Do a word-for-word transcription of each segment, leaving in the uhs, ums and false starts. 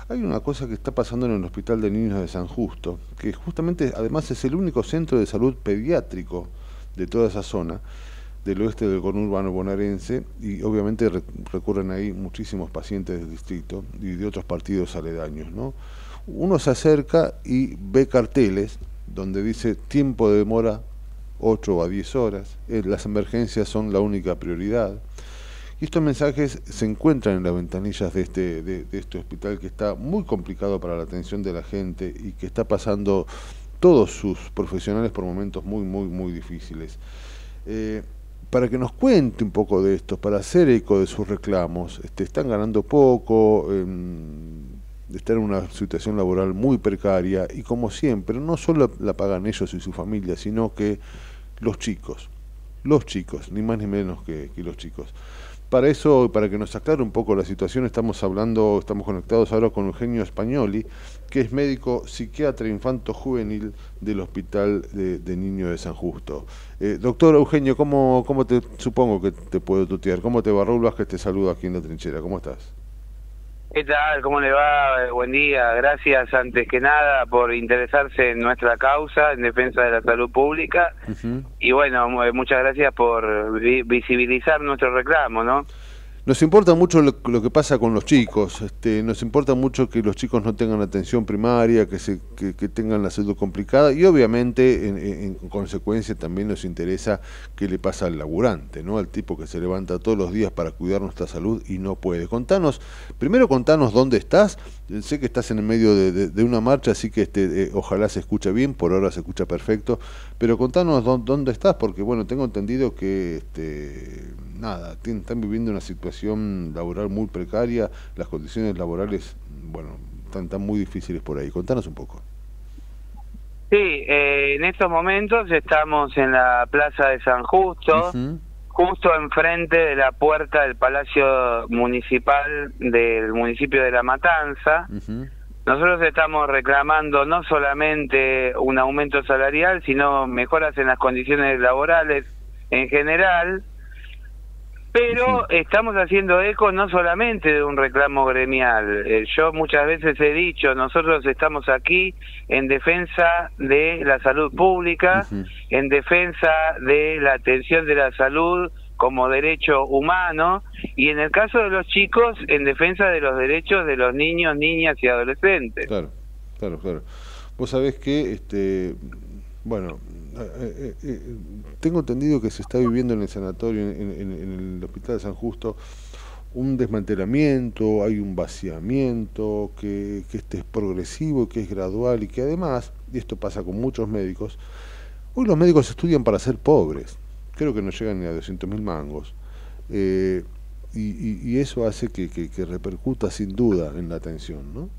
Hay una cosa que está pasando en el Hospital de Niños de San Justo, que justamente además es el único centro de salud pediátrico de toda esa zona, del oeste del conurbano bonaerense, y obviamente re- recurren ahí muchísimos pacientes del distrito y de otros partidos aledaños, ¿no? Uno se acerca y ve carteles donde dice tiempo de demora ocho a diez horas, eh, las emergencias son la única prioridad. Y estos mensajes se encuentran en las ventanillas de este, de, de este hospital que está muy complicado para la atención de la gente y que está pasando todos sus profesionales por momentos muy, muy, muy difíciles. Eh, para que nos cuente un poco de esto, para hacer eco de sus reclamos, este, están ganando poco, eh, están en una situación laboral muy precaria y como siempre, no solo la pagan ellos y su familia, sino que los chicos, los chicos, ni más ni menos que, que los chicos. Para eso, para que nos aclare un poco la situación, estamos hablando, estamos conectados ahora con Eugenio Spagnoli, que es médico psiquiatra infanto juvenil del Hospital de, de Niños de San Justo. Eh, doctor Eugenio, ¿cómo, cómo te supongo que te puedo tutear? ¿Cómo te va? Raúl Vázquez te saluda aquí en la trinchera. ¿Cómo estás? ¿Qué tal? ¿Cómo le va? Eh, Buen día. Gracias antes que nada por interesarse en nuestra causa en defensa de la salud pública. Uh-huh. Y bueno, mu- muchas gracias por vi- visibilizar nuestro reclamo, ¿no? Nos importa mucho lo, lo que pasa con los chicos, este, nos importa mucho que los chicos no tengan atención primaria, que, se, que, que tengan la salud complicada y obviamente en, en, en consecuencia también nos interesa qué le pasa al laburante, ¿no? Al tipo que se levanta todos los días para cuidar nuestra salud y no puede. Contanos, primero contanos dónde estás, sé que estás en el medio de, de, de una marcha, así que este, eh, ojalá se escuche bien, por ahora se escucha perfecto, pero contanos dónde, dónde estás, porque bueno, tengo entendido que este, nada, tienen, están viviendo una situación laboral muy precaria, las condiciones laborales, bueno, están, están muy difíciles por ahí. Contanos un poco. Sí, eh, en estos momentos estamos en la Plaza de San Justo, Uh-huh. justo enfrente de la puerta del Palacio Municipal del municipio de La Matanza. Uh-huh. Nosotros estamos reclamando no solamente un aumento salarial, sino mejoras en las condiciones laborales en general, pero Uh-huh. estamos haciendo eco no solamente de un reclamo gremial. Eh, yo muchas veces he dicho, nosotros estamos aquí en defensa de la salud pública, Uh-huh. en defensa de la atención de la salud como derecho humano, y en el caso de los chicos, en defensa de los derechos de los niños, niñas y adolescentes. Claro, claro, claro. Vos sabés que, este, bueno, eh, eh, eh, tengo entendido que se está viviendo en el sanatorio, en, en- en el Hospital de San Justo, un desmantelamiento, hay un vaciamiento, que, que este es progresivo, que es gradual y que además, y esto pasa con muchos médicos, hoy los médicos estudian para ser pobres, creo que no llegan ni a doscientos mil mangos, eh, y, y- y eso hace que, que, que repercuta sin duda en la atención, ¿no?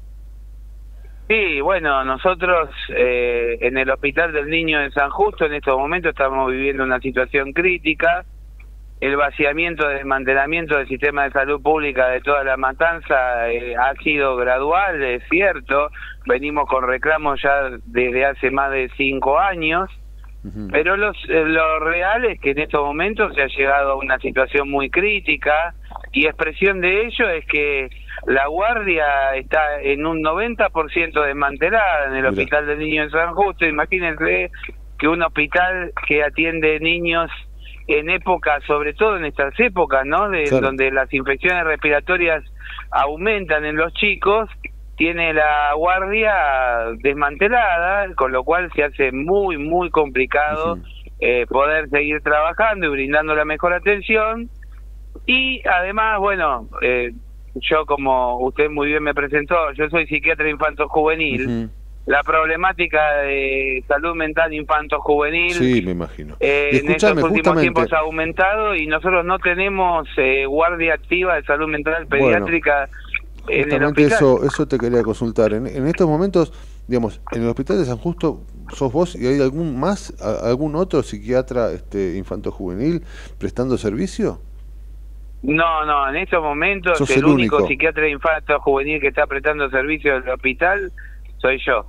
Sí, bueno, nosotros eh, en el Hospital del Niño de San Justo en estos momentos estamos viviendo una situación crítica. El vaciamiento, desmantelamiento del sistema de salud pública de toda la Matanza eh, ha sido gradual, es cierto. Venimos con reclamos ya desde hace más de cinco años. Uh-huh. Pero los, eh, lo real es que en estos momentos se ha llegado a una situación muy crítica y expresión de ello es que la guardia está en un noventa por ciento desmantelada en el Mira. Hospital del Niño de San Justo. Imagínense que un hospital que atiende niños en épocas, sobre todo en estas épocas, ¿no? De, Claro. donde las infecciones respiratorias aumentan en los chicos, tiene la guardia desmantelada, con lo cual se hace muy, muy complicado Uh-huh. eh, poder seguir trabajando y brindando la mejor atención. Y además, bueno, eh, yo como usted muy bien me presentó, yo soy psiquiatra infanto-juvenil. Uh-huh. La problemática de salud mental infanto-juvenil Sí, me imagino. eh, Y en estos escúchame, últimos justamente, tiempos ha aumentado y nosotros no tenemos eh, guardia activa de salud mental pediátrica en el justamente hospital. eso, eso te quería consultar. En, en estos momentos, digamos, en el Hospital de San Justo, ¿sos vos y hay algún más, a- algún otro psiquiatra este, infanto-juvenil prestando servicio? No, no, en estos momentos Sos el, el único único. psiquiatra infanto juvenil que está prestando servicio en el hospital soy yo.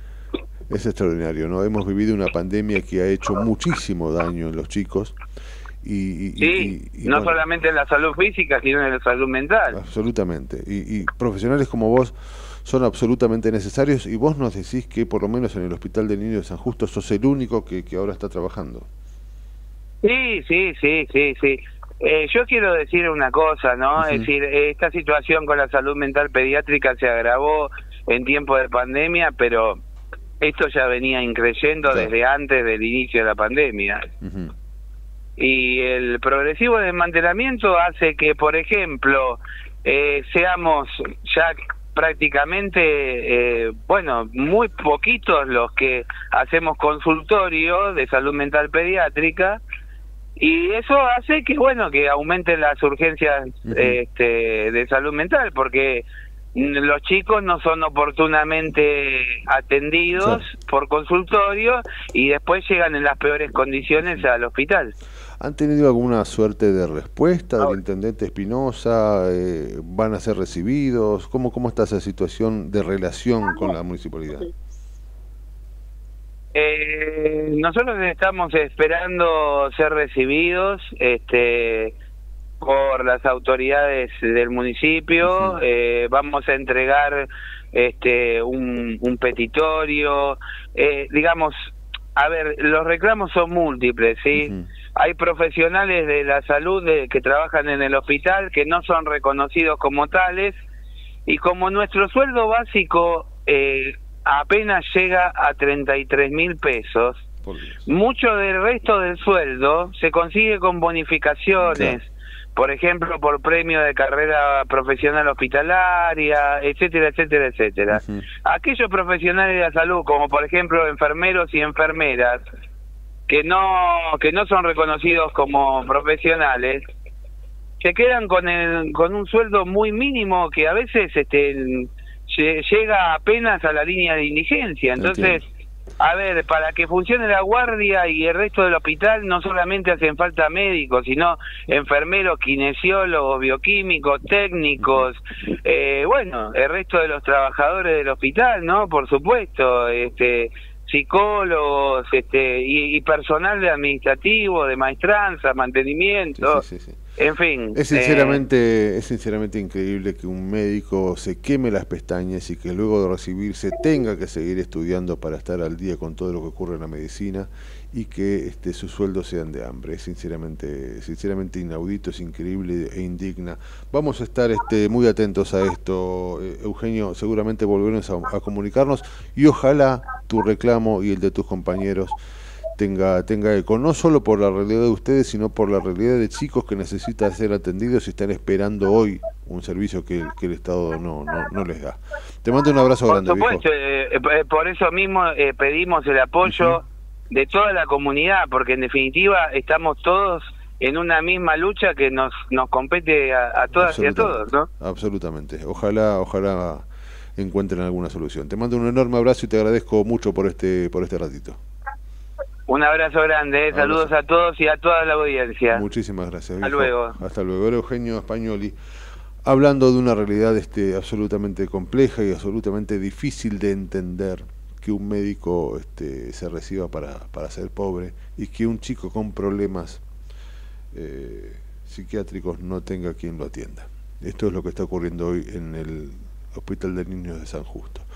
Es extraordinario, ¿no? Hemos vivido una pandemia que ha hecho muchísimo daño en los chicos Y, y, sí, y, y, no bueno, solamente en la salud física, sino en la salud mental. absolutamente. Y, y profesionales como vos son absolutamente necesarios, y vos nos decís que por lo menos en el Hospital del Niño de San Justo sos el único que, que ahora está trabajando. Sí, sí, sí, sí, sí. Eh, yo quiero decir una cosa, ¿no? Uh-huh. Es decir, esta situación con la salud mental pediátrica se agravó en tiempo de pandemia, pero esto ya venía increyendo Claro. desde antes del inicio de la pandemia. Uh-huh. Y el progresivo desmantelamiento hace que, por ejemplo, eh, seamos ya prácticamente, eh, bueno, muy poquitos los que hacemos consultorio de salud mental pediátrica, y eso hace que, bueno, que aumenten las urgencias Uh-huh. este, de salud mental, porque los chicos no son oportunamente atendidos Claro. por consultorio y después llegan en las peores condiciones al hospital. ¿Han tenido alguna suerte de respuesta del Ahora, intendente Espinosa? Eh, ¿Van a ser recibidos? ¿Cómo, cómo está esa situación de relación con la municipalidad? Eh, nosotros estamos esperando ser recibidos este, por las autoridades del municipio. Uh-huh. eh, vamos a entregar este, un, un petitorio. Eh, digamos, a ver, los reclamos son múltiples, ¿sí? Uh-huh. Hay profesionales de la salud de, que trabajan en el hospital que no son reconocidos como tales, y como nuestro sueldo básico eh, apenas llega a treinta y tres mil pesos, mucho del resto del sueldo se consigue con bonificaciones, claro. Por ejemplo, por premio de carrera profesional hospitalaria, etcétera, etcétera, etcétera. Uh-huh. Aquellos profesionales de la salud, como por ejemplo enfermeros y enfermeras, que no que no son reconocidos como profesionales, se quedan con el con un sueldo muy mínimo que a veces este llega apenas a la línea de indigencia. Entonces, entiendo. A ver, para que funcione la guardia y el resto del hospital no solamente hacen falta médicos, sino enfermeros, kinesiólogos, bioquímicos, técnicos, eh, bueno, el resto de los trabajadores del hospital, ¿no? Por supuesto, este psicólogos, este y, y personal de administrativo, de maestranza, mantenimiento, sí, sí, sí, sí. En fin. Es sinceramente, eh, es sinceramente increíble que un médico se queme las pestañas y que luego de recibirse tenga que seguir estudiando para estar al día con todo lo que ocurre en la medicina, y que este, sus sueldos sean de hambre. Es sinceramente, sinceramente inaudito, es increíble e indigna. Vamos a estar este, muy atentos a esto, eh, Eugenio, seguramente volveremos a, a comunicarnos, y ojalá tu reclamo y el de tus compañeros tenga tenga eco, no solo por la realidad de ustedes, sino por la realidad de chicos que necesitan ser atendidos y están esperando hoy un servicio que, que el Estado no, no no les da. Te mando un abrazo por grande, supuesto, viejo. Eh, por eso mismo eh, pedimos el apoyo uh-huh. de toda la comunidad, porque en definitiva estamos todos en una misma lucha que nos nos compete a, a todas y a todos, ¿no? Absolutamente. Ojalá, ojalá encuentren alguna solución. Te mando un enorme abrazo y te agradezco mucho por este por este ratito. Un abrazo grande, eh. Saludos abrazo. A todos y a toda la audiencia. Muchísimas gracias. Hasta viejo. luego. Hasta luego. Era Eugenio Spagnoli, hablando de una realidad este, absolutamente compleja y absolutamente difícil de entender, que un médico este, se reciba para, para ser pobre, y que un chico con problemas eh, psiquiátricos no tenga quien lo atienda. Esto es lo que está ocurriendo hoy en el Hospital de Niños de San Justo.